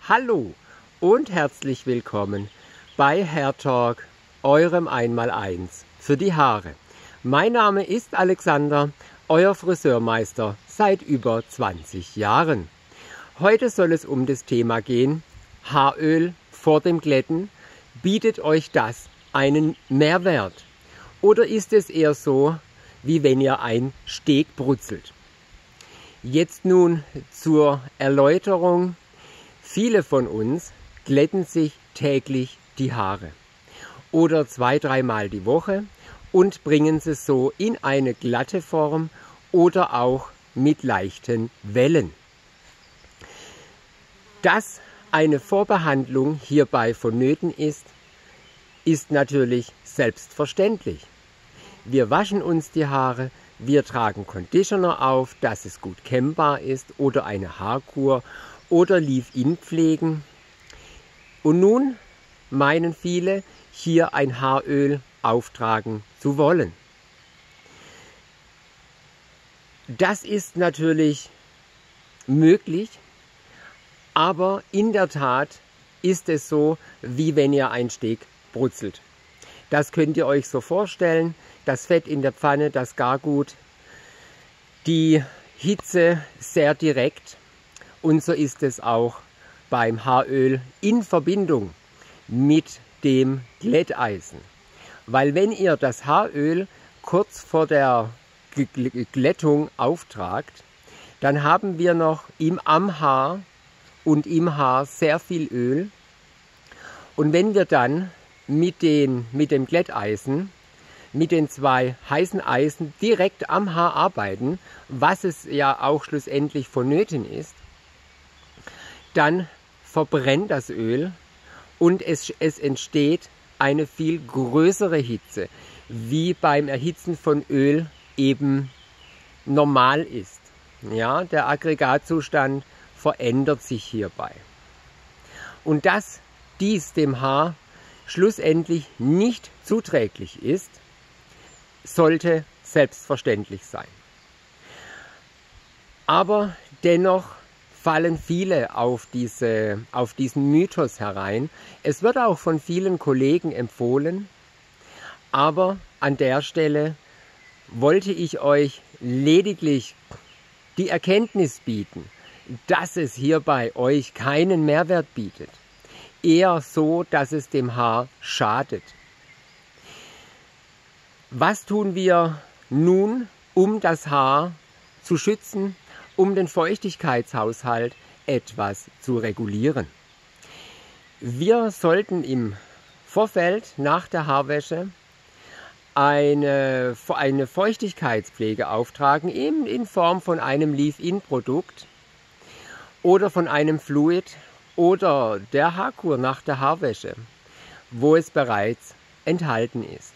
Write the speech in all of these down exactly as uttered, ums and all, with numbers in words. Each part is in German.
Hallo und herzlich willkommen bei Hair Talk, eurem Einmaleins für die Haare. Mein Name ist Alexander, euer Friseurmeister seit über zwanzig Jahren. Heute soll es um das Thema gehen: Haaröl vor dem Glätten. Bietet euch das einen Mehrwert? Oder ist es eher so, wie wenn ihr ein Steg brutzelt? Jetzt nun zur Erläuterung. Viele von uns glätten sich täglich die Haare oder zwei, dreimal die Woche und bringen sie so in eine glatte Form oder auch mit leichten Wellen. Dass eine Vorbehandlung hierbei vonnöten ist, ist natürlich selbstverständlich. Wir waschen uns die Haare, wir tragen Conditioner auf, dass es gut kämmbar ist, oder eine Haarkur oder Leave-In-Pflegen. Und nun meinen viele, hier ein Haaröl auftragen zu wollen. Das ist natürlich möglich, aber in der Tat ist es so, wie wenn ihr ein Steg brutzelt. Das könnt ihr euch so vorstellen: Das Fett in der Pfanne, das Gargut, die Hitze sehr direkt. Und so ist es auch beim Haaröl in Verbindung mit dem Glätteisen. Weil wenn ihr das Haaröl kurz vor der Glättung auftragt, dann haben wir noch im, am Haar und im Haar sehr viel Öl. Und wenn wir dann mit, den, mit dem Glätteisen, mit den zwei heißen Eisen direkt am Haar arbeiten, was es ja auch schlussendlich vonnöten ist, dann verbrennt das Öl und es, es entsteht eine viel größere Hitze, wie beim Erhitzen von Öl eben normal ist. Ja, der Aggregatzustand verändert sich hierbei. Und dass dies dem Haar schlussendlich nicht zuträglich ist, sollte selbstverständlich sein. Aber dennoch fallen viele auf, diese, auf diesen Mythos herein. Es wird auch von vielen Kollegen empfohlen, aber an der Stelle wollte ich euch lediglich die Erkenntnis bieten, dass es hierbei euch keinen Mehrwert bietet. Eher so, dass es dem Haar schadet. Was tun wir nun, um das Haar zu schützen, um den Feuchtigkeitshaushalt etwas zu regulieren? Wir sollten im Vorfeld nach der Haarwäsche eine, eine Feuchtigkeitspflege auftragen, eben in Form von einem Leave-In-Produkt oder von einem Fluid oder der Haarkur nach der Haarwäsche, wo es bereits enthalten ist.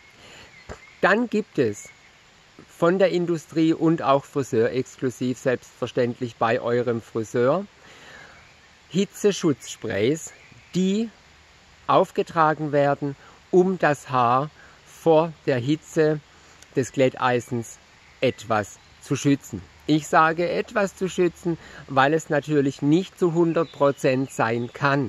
Dann gibt es von der Industrie und auch friseurexklusiv selbstverständlich bei eurem Friseur Hitzeschutzsprays, die aufgetragen werden, um das Haar vor der Hitze des Glätteisens etwas zu schützen. Ich sage etwas zu schützen, weil es natürlich nicht zu hundert Prozent sein kann.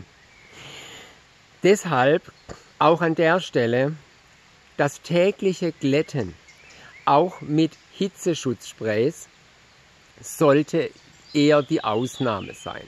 Deshalb auch an der Stelle das tägliche Glätten, auch mit Hitzeschutzsprays, sollte eher die Ausnahme sein.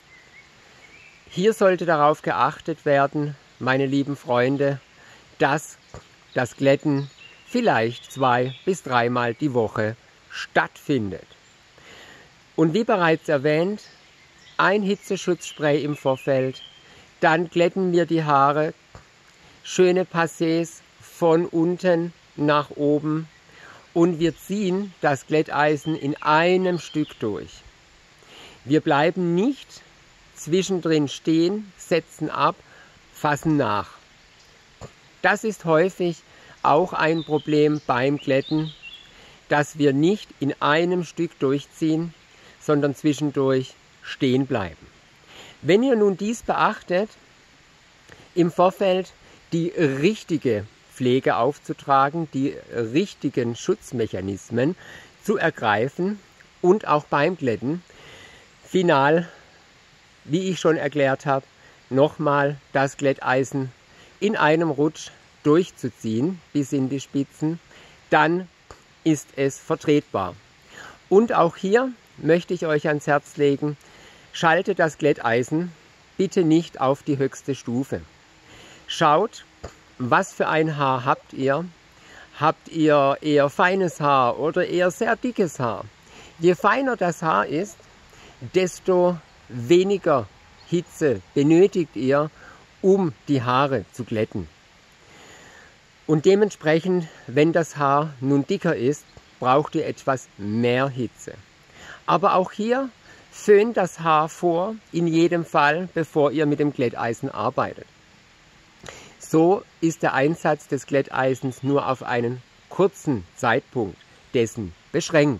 Hier sollte darauf geachtet werden, meine lieben Freunde, dass das Glätten vielleicht zwei bis dreimal die Woche stattfindet. Und wie bereits erwähnt, ein Hitzeschutzspray im Vorfeld, dann glätten wir die Haare, schöne Passés von unten nach oben, und wir ziehen das Glätteisen in einem Stück durch. Wir bleiben nicht zwischendrin stehen, setzen ab, fassen nach. Das ist häufig auch ein Problem beim Glätten, dass wir nicht in einem Stück durchziehen, sondern zwischendurch stehen bleiben. Wenn ihr nun dies beachtet, im Vorfeld die richtige Pflege aufzutragen, die richtigen Schutzmechanismen zu ergreifen und auch beim Glätten final wie ich schon erklärt habe, nochmal das Glätteisen in einem Rutsch durchzuziehen bis in die Spitzen, dann ist es vertretbar. Und auch hier möchte ich euch ans Herz legen, schaltet das Glätteisen bitte nicht auf die höchste Stufe. Schaut, was für ein Haar habt ihr. Habt ihr eher feines Haar oder eher sehr dickes Haar? Je feiner das Haar ist, desto weniger Hitze benötigt ihr, um die Haare zu glätten. Und dementsprechend, wenn das Haar nun dicker ist, braucht ihr etwas mehr Hitze. Aber auch hier föhnt das Haar vor, in jedem Fall, bevor ihr mit dem Glätteisen arbeitet. So ist der Einsatz des Glätteisens nur auf einen kurzen Zeitpunkt dessen beschränkt.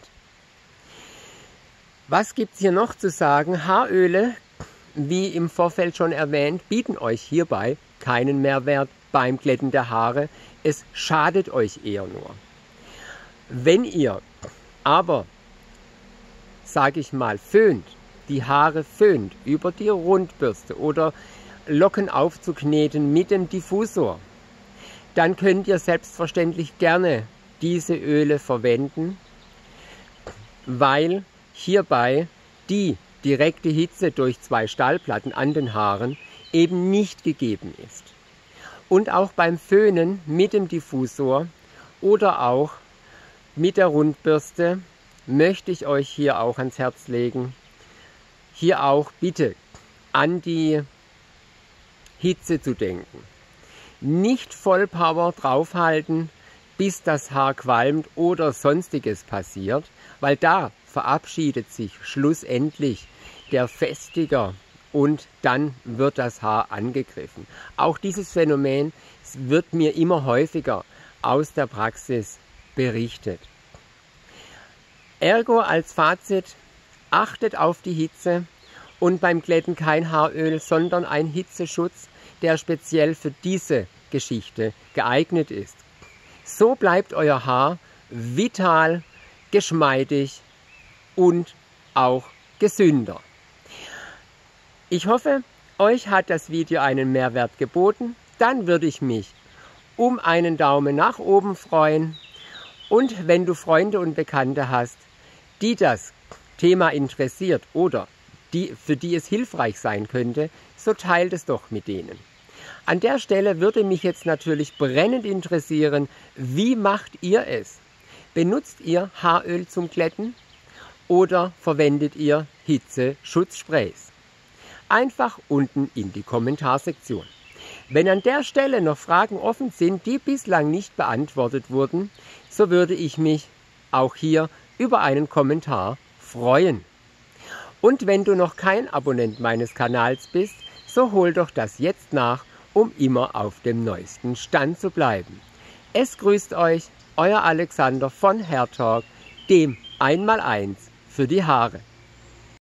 Was gibt es hier noch zu sagen? Haaröle, wie im Vorfeld schon erwähnt, bieten euch hierbei keinen Mehrwert beim Glätten der Haare. Es schadet euch eher nur. Wenn ihr aber, sage ich mal, föhnt, die Haare föhnt über die Rundbürste oder Locken aufzukneten mit dem Diffusor, dann könnt ihr selbstverständlich gerne diese Öle verwenden, weil hierbei die direkte Hitze durch zwei Stahlplatten an den Haaren eben nicht gegeben ist. Und auch beim Föhnen mit dem Diffusor oder auch mit der Rundbürste möchte ich euch hier auch ans Herz legen, hier auch bitte an die Hitze zu denken. Nicht Vollpower draufhalten, bis das Haar qualmt oder sonstiges passiert, weil da verabschiedet sich schlussendlich der Festiger und dann wird das Haar angegriffen. Auch dieses Phänomen wird mir immer häufiger aus der Praxis berichtet. Ergo als Fazit, achtet auf die Hitze und beim Glätten kein Haaröl, sondern ein Hitzeschutz, der speziell für diese Geschichte geeignet ist. So bleibt euer Haar vital, geschmeidig und auch gesünder. Ich hoffe, euch hat das Video einen Mehrwert geboten. Dann würde ich mich um einen Daumen nach oben freuen. Und wenn du Freunde und Bekannte hast, die das Thema interessiert oder die, für die es hilfreich sein könnte, so teilt es doch mit denen. An der Stelle würde mich jetzt natürlich brennend interessieren, wie macht ihr es? Benutzt ihr Haaröl zum Glätten oder verwendet ihr Hitzeschutzsprays? Einfach unten in die Kommentarsektion. Wenn an der Stelle noch Fragen offen sind, die bislang nicht beantwortet wurden, so würde ich mich auch hier über einen Kommentar freuen. Und wenn du noch kein Abonnent meines Kanals bist, so hol doch das jetzt nach, um immer auf dem neuesten Stand zu bleiben. Es grüßt euch, euer Alexander von Hair Talk, dem Einmaleins für die Haare.